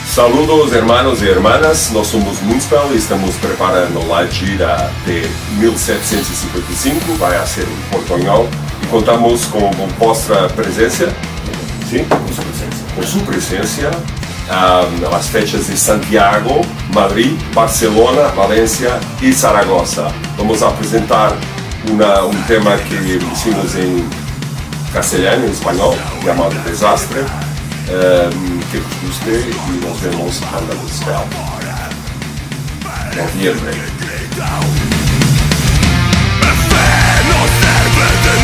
Saludos hermanos e hermanas, nós somos Moonspell e estamos preparando a gira de 1755, vai ser em Portugal, e contamos com vossa presença, sim? Com sua presença, nas fechas de Santiago, Madrid, Barcelona, Valência e Zaragoza. Vamos apresentar um tema que hicimos em castelhano, em espanhol, chamado Desastre. Que vos guste e nos vemos a la Moonspell. Noviembre. Me fe no serve de